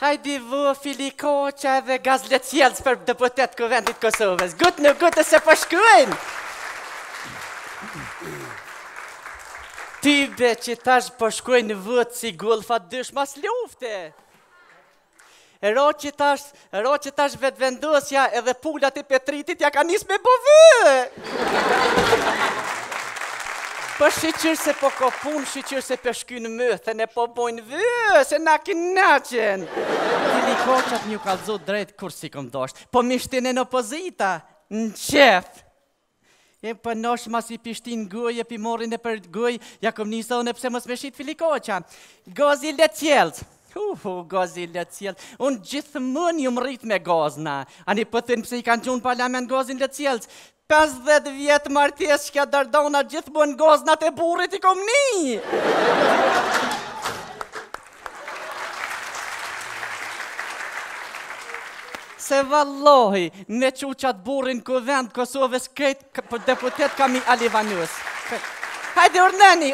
Hajde vë Filikoqa dhe Gazletjelc për deputet Kuvendit Kosovës. Gutë se po shkruajnë. Tybe që tash po shkruajnë vët si gulfa dysh mas lufte. Ro që tash vetë vendosja edhe pullat e Petritit ja ka nis me bovë. Po shqyqyr se po kopun, shqyqyr se përshkynë mëthën e po bojnë vë, se na kinaqen. Filikoqat një kalzot drejt kur si kom dosht, po mishtin e në opozita, në qef. E për nosh mas i pishtin gëj, e pi morin e për gëj, ja kom njësa unë e pse mos me shqit Filikoqa. Gazi Lecjelc. Gazi Lecjelc. Unë gjithmonë ju më rrit me gazna. Ani pëthën pse i kanë gjunë parlament Gazin Lecjelc. 50 vjetë martes që ka dardona gjithmonë gaznat e burrit i kom ni. Se vallohi, me quqat burrin Kuvend Kosovës krejt deputet kam i Alivanus. Hajde, urnani.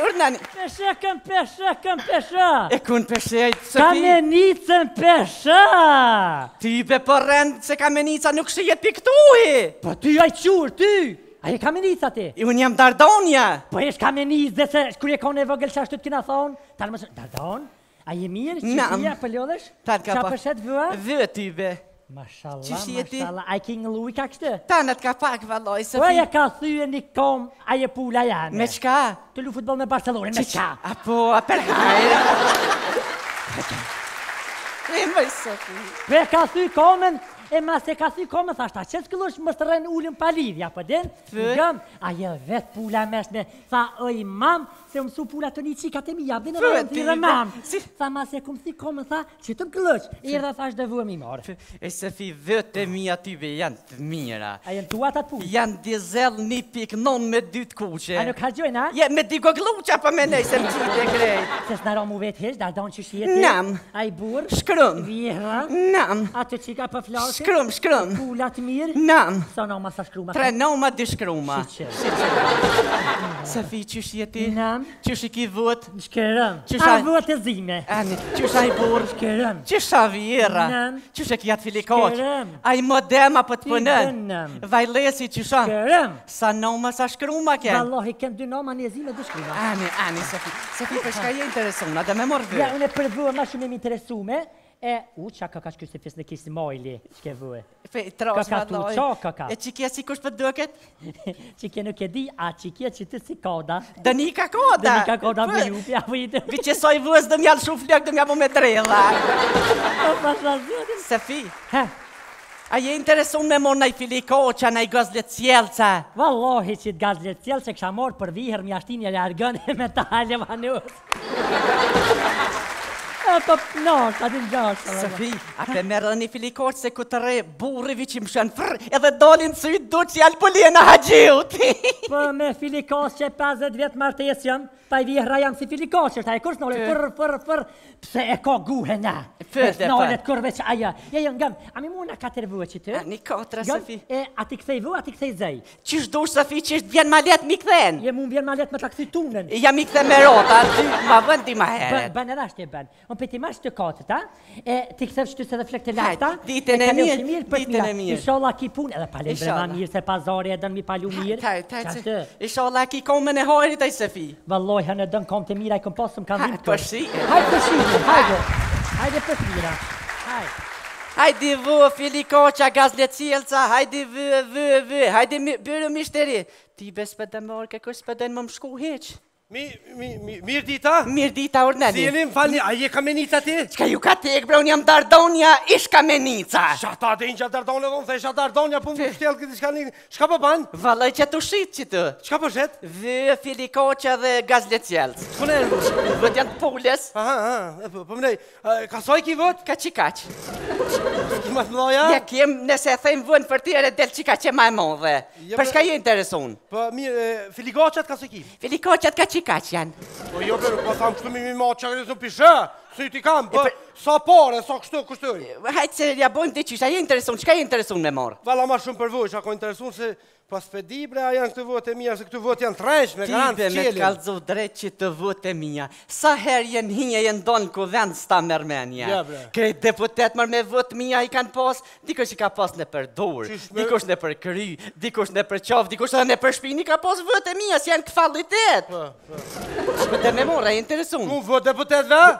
Pesha. E kun peshe, Sofi? Kamenicën pesha. Ty be po rend se Kamenica nuk shijet piktuhi. Po ty aj qur, ty. Aje Kamenica ti. Unë jam Dardonja. Po esh Kamenic dhe se kur e kone vogël qa shtu t'kina thonë. Talë më shumë, Dardon? Aje mirë, qështia për lodhesh? Qa përshet vëa? Vë ty be. Mashallah, a ki ngëlluj ka kështë? Tanët ka pak valloj, Sofi. Po aje ka thyë një kom, aje pula janë. Me qka? Të lu futbol me Barcelona, me qka? Apo, a për hajrë. E mëj, Sofi. Po e ka thyë komen, e mas e ka thyë komen, thashta, që s'këllush më së rënë ullin pa lidhja, po din? Gëm, aje vetë pula meshme, tha, oj mam, se më su pula të një qikat e mi jabdin e rënë të rëmam. Tha, mas e këmë thyë komen, tha, që të më këllëq, e dhe thash dhe vëmë i marë. E Sofi, vëtë e mi atyve janë të mira. A jenë tuat atë pulë? Janë dizel 1.9 me 2 kuqe. A nuk hargjojnë, a? Je, me 2 gogluqa pa me nej se më qitë e krejt. Se s'na romu vetë hesh, Dardon që shjetë? Nam. A i burë? Shkrum. Vjera? Nam. A të qika për flashe? Shkrum. Pulat mirë? Nam. Sa noma sa shkruma? 3 noma 2 shkruma. Sofi, qysh jeti? Nam. Qysh i ki vot? Shkërëm. Qysha- A vot e zime? Ani, qysh a i burë? Shkërëm. Qysh a vjera? Nam. Qysh e ki atë Filikoq? Shkërëm. A i modema për të Ti pënën? dënëm. Vajlesi qysh a? Shkërëm. Sa noma sa shkruma ke? Wallahi, kem 2 noma një zime 2 shkruma. Ani, Sofi. Sofi, për shka je interesuna, dhe me morë Ja, vë. unë e përvua ma shumë e më interesume. Qa ka ka shkysë e fes në kisi mojli, shke vue. Fe, trosh Ka tu, valloj. qa ka? E qikja si kush për dëket? Qike nuk e di, a qike që të si koda. Dënika koda. Dënika koda për ju, pja vujtë. Vi që soj vës dëm jallë shumë flek dëm jabu me drella. O, pasha zotin. Sofi, Ha, a je interesun me mor nëj Filikoqa, nëj Gazletjelca? Wallahi që të gazlet cjelë që kësha morë për vihër mjashtin e largën e me të halë vanus. Po, no, ka të njështë. Sofi, a pe merë një Filikoq se ku të re burrivi që më shënë frë, edhe dolin së i du që janë pëllien e haqjiut. Po me Filikoq që 50 vjetë martesjëm, pa i vihra jam si Filikoq, është a e kërës nële, fër, pse e ka guhe na. Nële të kërve që aja, jo ngëm, a mi muna 4 vë që të? Një 4, Gëm, Sofi. a ti kthej vë, a ti kthej zej. Qysh dush, Sofi, qysh vjen ma let mi kthen? Je mu vjen ma let me ta kthi tunën. Jam i kthen me rota, ty ma vën ti ma heret. Bën edhe ashtë e bën. Unë për ti mash të katët, a? E ti kthef shtu se dhe flek të lafta. ditën e mirë. Inshallah ki punë, edhe palin brema Inshallah. mirë, se pazari e dën mi palu mirë. Qashtë. Inshallah ki komen e hojrit aj Sofi. Valloj, hënë dën kom të mira, i kom pasëm kanë dhimë Po shi. Hajde për shime, hajde për mira. Hajde. Hajde vë Filikoqa, Gazletjelca, hajde vë, hajde bërë mishteri. Ti bes për dëmë orë, ke kërës për dëmë më shku heq. Mirë dita? Mirë dita urneni. Si jeni më falni, a je Kamenica ti? Qka ju ka tek, bre, unë jam Dardonja, ish Kamenica. Shata dhe inqa Dardonja, dhe unë thej Dardonja, po më shtjellë këtë shka një... Shka po banë? Valoj që të shqit që të. Shka po shet? Vë Filikoqa dhe Gazletjelc. Kone e në? Vët janë të pulles. Aha, po më nej, ka soj ki vët? Ka qikaq. Ki ma të mdoja? Ja kem, nëse thejmë vën për tjere del qika që ma e modhe. Për shka je interesun? Po mirë, Filikoqat ka soj ki? Filikoqat ka qikaq janë. Po jo, pero po thamë kështu mi ma që kërës në pishe. Syti kam, po, sa pare, sa kështu. Hajtë se ja bojmë të qysha, je interesun, qka je interesun me marë? Valla ma shumë për vojsh, ako interesun se pas pedi bre, a janë këtë votë e mija, se këtë votë janë trenç me garantë Tibe me të kalëzu drejt që të votë e mija. Sa herë jenë hinje jenë donë ku vend s'ta mërmenja. Ja, bre. Krejt deputet mërë me votë mija i kanë pas, dikush i ka pas në për dur, dikush në për kry, dikush në për qaf, dikush edhe në për shpini ka pas votë e mija, si janë këfalitet. Shpëte me mora, e interesun. Ku votë deputet ve?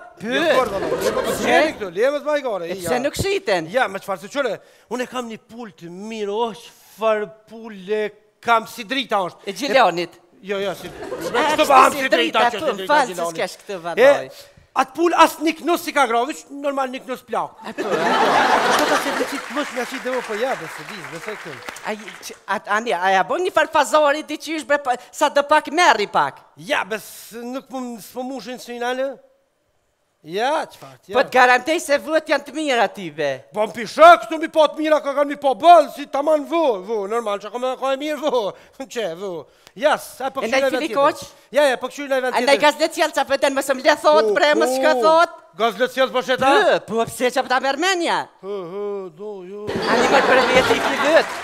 Lemës bajgore. E pse nuk shiten? Ja, me qëfarë se qëre, unë e kam një pull të mirë, është farë pulle kam si drita është. E Gjilanit? Jo, si... Këtë bëham si drita, që falë që s'kesh këtë vadoj. Atë pull asë një knus si ka gravi, që normal një knus plak. Këtë ka se të qitë mësh me qitë dhe o për jabë, se di, dhe se këtë. Ani, aja bon një farë pazari ti që ishë bre, sa dhe pak merri pak. Ja, bes, nuk më mushin së një nalë. Ja, qëfart, ja. Po të garantej se vët janë të mirë atyve. Po më pishe, këtu mi po të mira, ka kanë mi po bëllë, si ta manë vë, normal, që ka e mirë vë, që, vë. Jas, a për këshyri në event tjetër. Ja, për këshyri në event tjetër. Andaj gaz lecjel që apëten më sëm le thot, bre, më shka thot. Gaz lecjel për sheta? Po, pëse që apëta mërmenja. Do, jo. Ani mërë për vjetë i ki vët.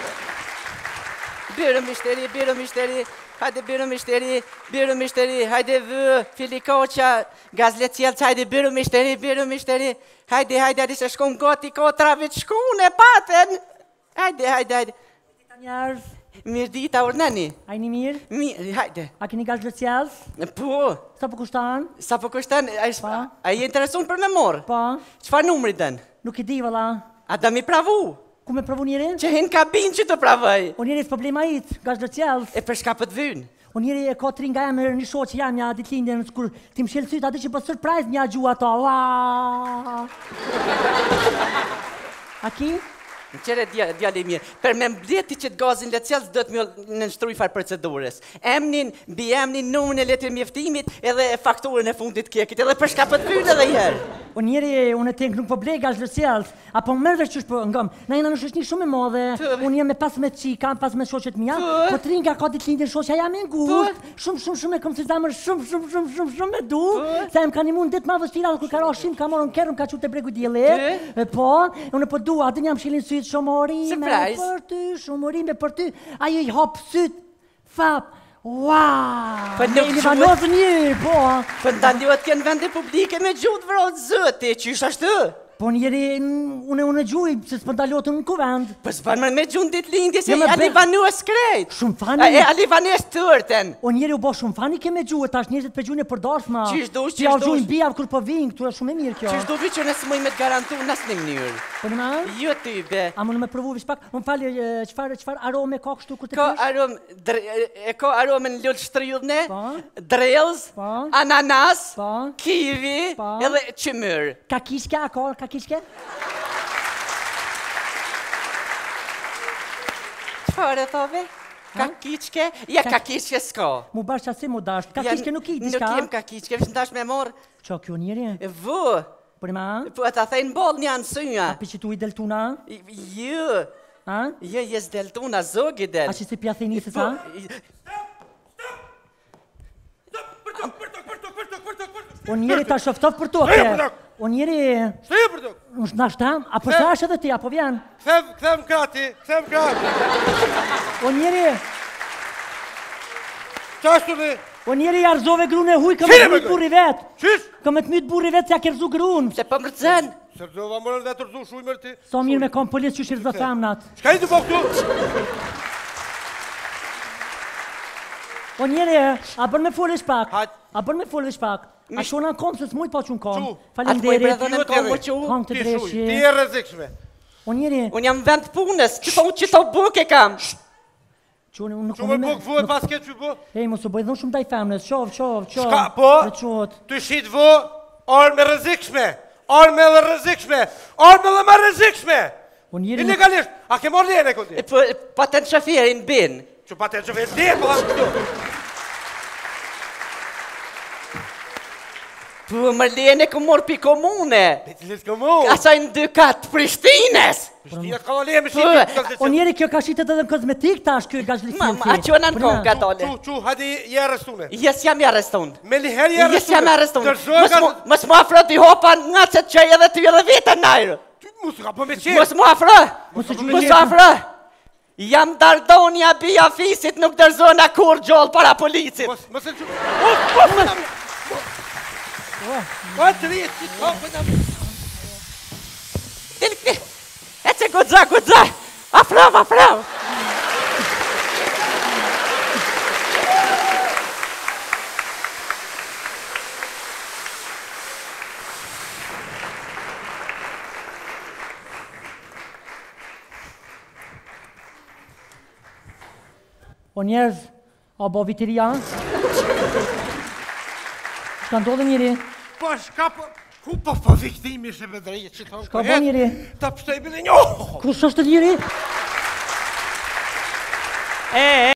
Birë mishteri, hajde birë mishteri, hajde vë, filikoqa, gazletjel, hajde birë mishteri, hajde se shkon goti kotrave të shkun e paten. Hajde. Dita njerëz, Mirë dita, urnani. ajni mirë? Mirë, hajde. A keni gazletjel? Po, Sa po kushtan? sa po kushtan, Pa. a je interesun për me morë? Po, Qfar numri den? nuk i di valla. A da mi pravu? Ku me pravu njëri? Që hin kabin që të pravoj. O njëri s'problema it, gazletjel. E për shka për të vynë? O njëri e ka tri nga emër një shoqë jam ja ditlindjen, kur ti më shelë syt atë që po surprise një gjua ato. A ki? Në qere djali mirë, për me mbleti që të gazin lecjels, do të më në nështruj farë procedurës. Emnin, bi emnin, numën e letër mjeftimit, edhe fakturën e fundit kekit, edhe për shka për të vynë edhe jërë. O njëri, unë e tenk nuk po blej gazletjels, apo më mërë qysh po ngëm, na jena në shoqni shumë e madhe, unë jem me 15 qika, 15 shoqet mija, po tri nga ka ditlindjen shoqja jam e ngurt, shumë e kom si zamër shumë me du, sa em ka një mund dit ma vështira dhe kur ka ra shim, ka morën kerëm, ka qute bregu djeli, po, unë po du, atë jam shilin syt shumorime për ty, ajo i hap syt, fap, wow! Po nuk Libanozë një, po! Po ndaljohet kënë vende publike me gjutë vrot zëti, që ishë ashtë? Po njeri, unë gjuj, se s'pë ndaljohet në kuvend. Po s'pan më me gjunë ditë lindje, se Jo, me alivanues krejt. Shumë fani. E alivanues tërten. O njeri u bo shumë fani ke me gjuhë, tash njerëzit për gjuhën e përdarshma. Qish dush, Që ja qish gjujnë dush. bija kur po vinë, këtu është shumë e mirë kjo. Që shdo vi që nësë mëj me të garantu nësë një mënyrë. Po në ma? Jo ty be. A më në me provu vish pak, më falje, qëfar arome ka kështu kur të Ka pish? aromë, ka aromën lullë shtrydhne, Po. drellz, Po. ananas, Po. kiwi, Po. edhe qymër. Ka kishke, a ka kishke? Qëfar e thove? Ka kiqke? Ja, ka kiqke s'ka. Mu bashkë asi mu dasht, ka Ja, kishke nuk i, Nuk diska? jem ka kiqke, vishë ndash me morë. Qa kjo njeri? E vë, Po në ma? po ata thejnë bol një ansënja. A pi që tu i deltuna? Jo, A? jo, jes deltuna, zogi del. A që si pja thejni se sa? O njeri ta shoftof për toke. O njeri, Shtë për tuk? është na shtam, apo sa është edhe ti, apo vjen? Kthem krati. O njeri, Qashtu dhe? o njeri jarzove grune huj, këmë Qire të me mytë këj? burri vetë. Qysh? Këmë të mytë burri vetë, se ja kerzu grun. Se po mërëzën. Sërdova mërën dhe të rëzu shuj mërë ti. Sa mirë me kom polis që shirë zë femnat. Shka i të po këtu? O njeri, a bërë me folish pak. Hajt. A bërë me folish pak. A shona në kom, se s'muj po që në kom. Qu? Atë po i Falemderit. bredhën e Jo, më komë tjeri. që u. Kom të Ti shuj, dreshi. ti e rrezikshme. O njeri, Unë jam vend punës, që to buke kam. që unë nuk Që më buk vu e pas këtë që bu? Ej, mos u bëj dhon shumë ndaj femnës. Qov. Shka, po? Dhe qot. Ty shit vu, orë me rrezikshme. Orë me dhe rrezikshme. Orë me dhe më rrezikshme. O njeri, Ilegalisht. A ke morë lene këti? Po patent shoferin bin. Që pa të që vetë dhe, po dhe këtu. Po Marlene kom mor pi komune. Cilit komun? Asaj në dykat Prishtines. Prishtina ka valë me shit. O njeri kjo ka shitet edhe në kozmetik tash kjo gazhlisim. Ma që në kohë ka dole. Çu, hadi je arrestuar. Jes jam i arrestuar. Me liher je arrestuar. Jes jam i arrestuar. Mos më afro ti hopa nga se çaj edhe ty edhe vetë najr. Mos ka po me çe. Mos më afro. Mos afro. Jam Dardonja bia fisit nuk dërzona kur gjoll para policit. Mos e çu. Po tri ti hopën. Ece godza. Afro. O njerëz, a bo vitiria? Shka ndodhe njëri? Po shka po... Ku po viktimi se vedrejë që thonë? Shka bo njëri? Ta pështoj bile njohë! Kus është njëri?